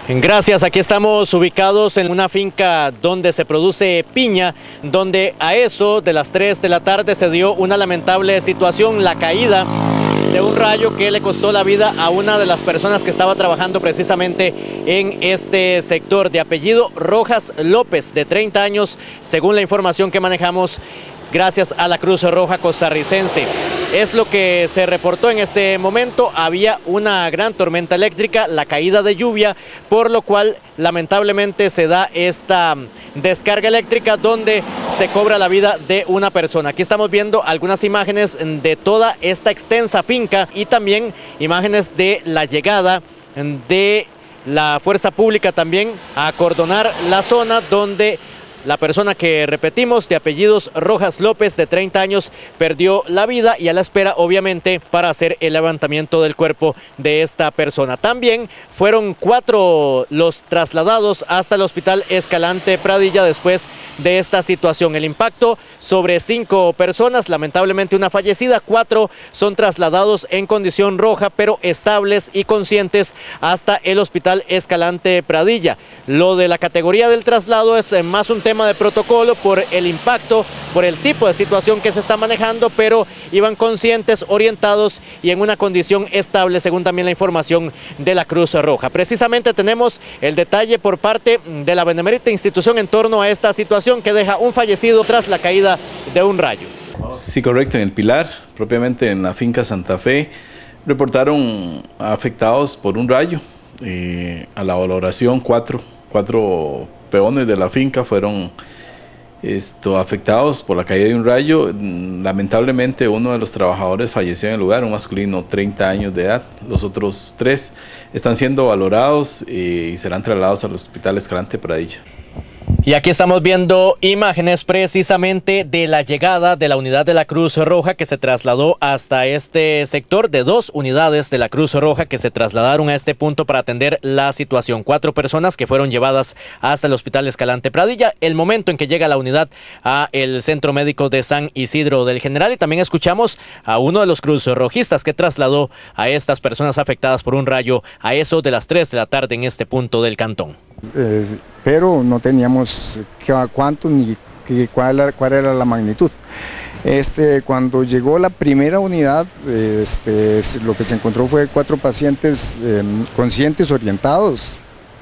Gracias, aquí estamos ubicados en una finca donde se produce piña, donde a eso de las 3 de la tarde se dio una lamentable situación, la caída de un rayo que le costó la vida a una de las personas que estaba trabajando precisamente en este sector, de apellido Rojas López, de 30 años, según la información que manejamos gracias a la Cruz Roja costarricense. Es lo que se reportó en este momento. Había una gran tormenta eléctrica, la caída de lluvia, por lo cual lamentablemente se da esta descarga eléctrica donde se cobra la vida de una persona. Aquí estamos viendo algunas imágenes de toda esta extensa finca y también imágenes de la llegada de la fuerza pública también a acordonar la zona donde la persona que, repetimos, de apellidos Rojas López, de 30 años, perdió la vida, y a la espera, obviamente, para hacer el levantamiento del cuerpo de esta persona. También fueron 4 los trasladados hasta el Hospital Escalante Pradilla después de esta situación. El impacto sobre 5 personas, lamentablemente una fallecida, 4 son trasladados en condición roja, pero estables y conscientes hasta el Hospital Escalante Pradilla. Lo de la categoría del traslado es más un tema de protocolo por el impacto, por el tipo de situación que se está manejando, pero iban conscientes, orientados y en una condición estable, según también la información de la Cruz Roja. Precisamente tenemos el detalle por parte de la benemérita institución en torno a esta situación que deja un fallecido tras la caída de un rayo. Sí, correcto, en el Pilar, propiamente en la finca Santa Fe, reportaron afectados por un rayo. A la valoración, cuatro peones de la finca fueron afectados por la caída de un rayo. Lamentablemente uno de los trabajadores falleció en el lugar, un masculino 30 años de edad. Los otros 3 están siendo valorados y serán trasladados al Hospital Escalante Pradilla. Y aquí estamos viendo imágenes precisamente de la llegada de la unidad de la Cruz Roja que se trasladó hasta este sector, de 2 unidades de la Cruz Roja que se trasladaron a este punto para atender la situación. 4 personas que fueron llevadas hasta el Hospital Escalante Pradilla. El momento en que llega la unidad a el Centro Médico de San Isidro del General, y también escuchamos a uno de los cruzrojistas que trasladó a estas personas afectadas por un rayo a eso de las 3 de la tarde en este punto del cantón. Pero no teníamos cuánto ni cuál era la magnitud. Cuando llegó la primera unidad, lo que se encontró fue 4 pacientes conscientes, orientados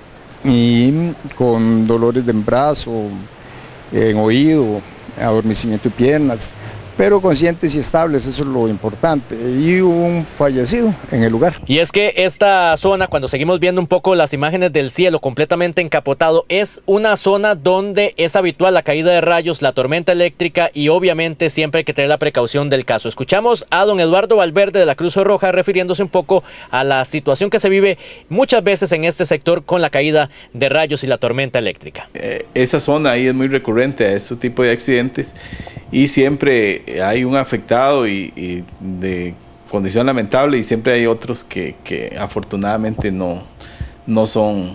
y con dolores de brazo, en oído, adormecimiento de piernas, pero conscientes y estables, eso es lo importante, y un fallecido en el lugar. Y es que esta zona, cuando seguimos viendo un poco las imágenes del cielo completamente encapotado, es una zona donde es habitual la caída de rayos, la tormenta eléctrica, y obviamente siempre hay que tener la precaución del caso. Escuchamos a don Eduardo Valverde de la Cruz Roja refiriéndose un poco a la situación que se vive muchas veces en este sector con la caída de rayos y la tormenta eléctrica. Esa zona ahí es muy recurrente a este tipo de accidentes y siempre hay un afectado y de condición lamentable, y siempre hay otros que afortunadamente no son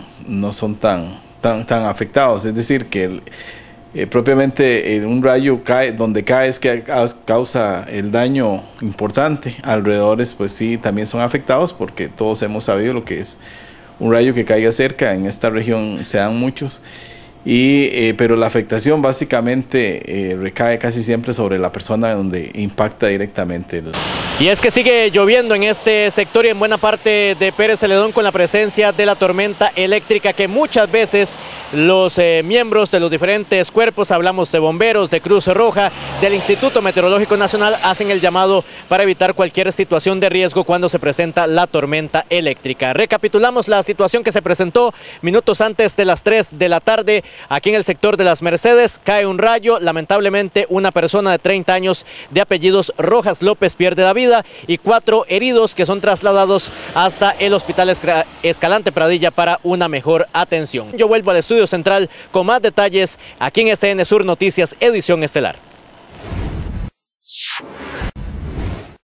tan afectados. Es decir, que propiamente un rayo cae donde cae es que causa el daño importante. Alrededores pues sí también son afectados, porque todos hemos sabido lo que es un rayo que caiga cerca. En esta región se dan muchos. Pero la afectación básicamente recae casi siempre sobre la persona donde impacta directamente. Y es que sigue lloviendo en este sector y en buena parte de Pérez Celedón, con la presencia de la tormenta eléctrica que muchas veces los miembros de los diferentes cuerpos, hablamos de bomberos, de Cruz Roja, del Instituto Meteorológico Nacional, hacen el llamado para evitar cualquier situación de riesgo cuando se presenta la tormenta eléctrica. Recapitulamos la situación que se presentó minutos antes de las 3 de la tarde. Aquí en el sector de Las Mercedes cae un rayo, lamentablemente una persona de 30 años de apellidos Rojas López pierde la vida, y 4 heridos que son trasladados hasta el Hospital Escalante Pradilla para una mejor atención. Yo vuelvo al estudio central con más detalles aquí en SN Sur Noticias, edición estelar.